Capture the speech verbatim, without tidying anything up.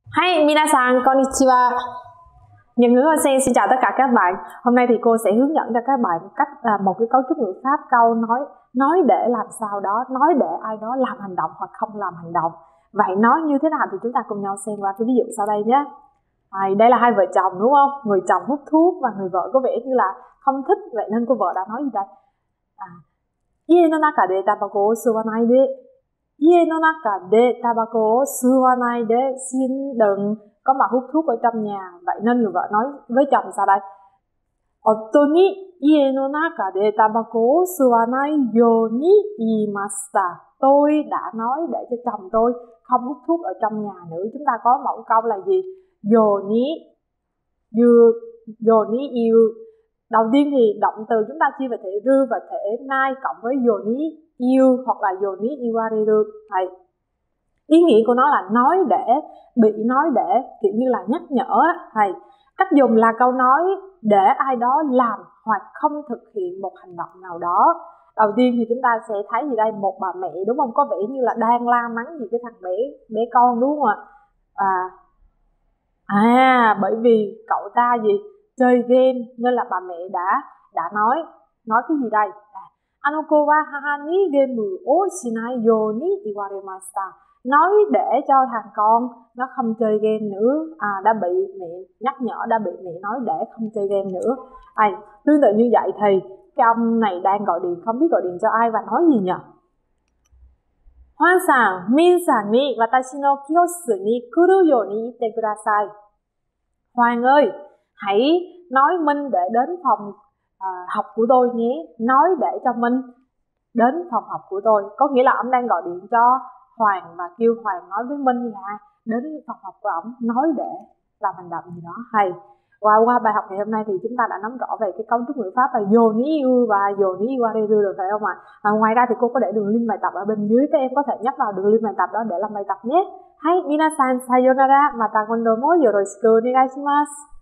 Hi, minasan, konnichiwa. Nhật ngữ Sen xin chào tất cả các bạn. Hôm nay thì cô sẽ hướng dẫn cho các bạn cách à, một cái cấu trúc ngữ pháp câu nói nói để làm sao đó, nói để ai đó làm hành động hoặc không làm hành động. Vậy nói như thế nào thì chúng ta cùng nhau xem qua cái ví dụ sau đây nhé. À, đây là hai vợ chồng đúng không? Người chồng hút thuốc và người vợ có vẻ như là không thích, vậy nên cô vợ đã nói gì đây? À, Ie no naka de tabako o suwanai de. Ie no naka de tabako o suwanai de. Xin đừng có mà hút thuốc ở trong nhà. Vậy nên người vợ nói với chồng sao đây? Otto ni ie no naka de tabako o suwanai yo ni iimashita. Tôi đã nói để cho chồng tôi không hút thuốc ở trong nhà nữa. Chúng ta có mẫu câu là gì? Yo ni yu, yo ni yu. Đầu tiên thì động từ chúng ta chia về thể rư và thể nai cộng với yo ni yu hoặc là yo ni iwareru. Thầy, ý nghĩa của nó là nói để, bị nói để, kiểu như là nhắc nhở. Thầy, cách dùng là câu nói để ai đó làm hoặc không thực hiện một hành động nào đó. Đầu tiên thì chúng ta sẽ thấy gì đây? Một bà mẹ đúng không? Có vẻ như là đang la mắng gì cái thằng bé bé con đúng không ạ? À, à bởi vì cậu ta gì? Chơi game nên là bà mẹ đã đã nói nói cái gì đây? À, Anoko wa haha ni game o shinai yo ni iwaremashita. Nói để cho thằng con nó không chơi game nữa. À, đã bị mẹ nhắc nhở, đã bị mẹ nói để không chơi game nữa. À, tương tự như vậy thì cái ông này đang gọi điện, không biết gọi điện cho ai và nói gì nhỉ? Hoan-san, Min-san ni watashi no kyosutsu ni kuru you ni itte kudasai. Hoàng ơi, hãy nói Minh để đến phòng à, học của tôi nhé. Nói để cho Minh đến phòng học của tôi. Có nghĩa là ông đang gọi điện cho Hoàng và kêu Hoàng nói với Minh là đến phòng học của ông, nói để làm hành động gì đó. Hay. Qua qua bài học ngày hôm nay thì chúng ta đã nắm rõ về cái cấu trúc ngữ pháp là yo ni yu và yo ni iwareru rồi phải không ạ? À, ngoài ra thì cô có để đường link bài tập ở bên dưới, các em có thể nhấp vào đường link bài tập đó để làm bài tập nhé. Hai, minasan sayonara, mata kondo mo yoroshiku onegaishimasu.